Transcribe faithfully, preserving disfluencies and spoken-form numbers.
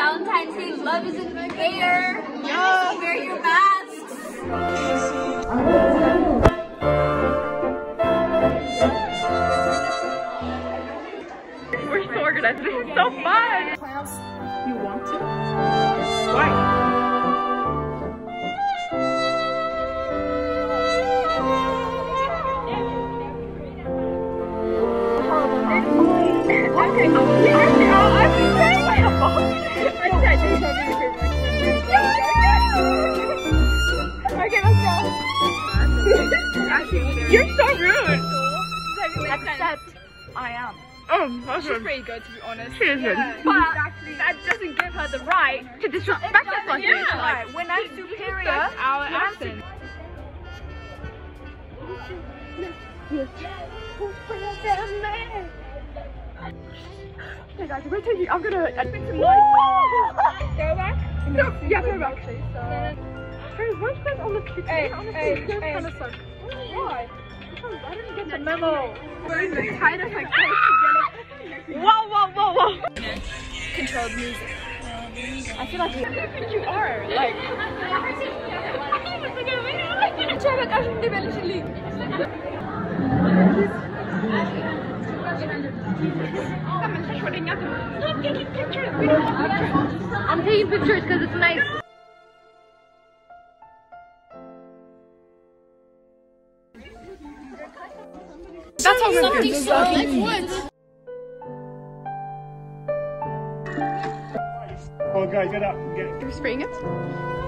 Valentine's Day. Love is in the air. Yeah. Wear your masks. We're so organized. This is so fun. Class. You want to? Why? Okay, I'm Okay, let's go. You're so rude. Except I am. Oh, that's She's pretty good, to be honest. She is good. Yeah. But exactly. That doesn't give her the right to disrespect us like this. Yeah. Like, when I'm superior, our accent. Hey guys, I'm gonna take you. I'm gonna admit to my. Go back? No, yeah, go back. Hey, why's that on the kitchen? Hey, hey, hey. Kind of sucks. Why? I didn't get the memo. We're kind of like close together. Whoa, whoa, whoa, whoa. Controlled music. I feel like you, you are like. Çabuk aşkım belirli. I'm taking pictures because it's nice. That's how we're Something good. so like wood. Oh, guys, get up. Get. Are we spraying it?